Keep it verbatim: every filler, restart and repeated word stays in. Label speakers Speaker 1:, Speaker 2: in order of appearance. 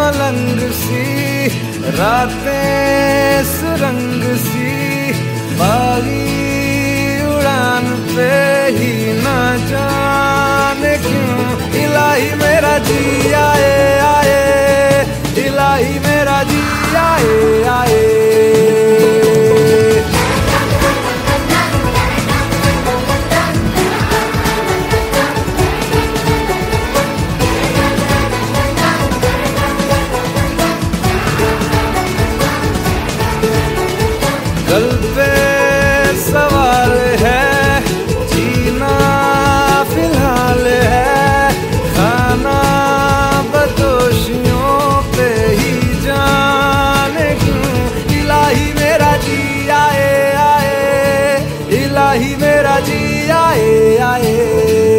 Speaker 1: मलंग सी, रातें सुरंग सी, बागी उड़ान पे ही ना जाने क्यों इलाही मेरा जी आए आए, इलाही मेरा जी आए आए। कल पे सवाल है, जीना फिलहाल है, खाना बदोशियों पे ही जाने क्यों इलाही मेरा जी आए आए, इलाही मेरा जी आए आए।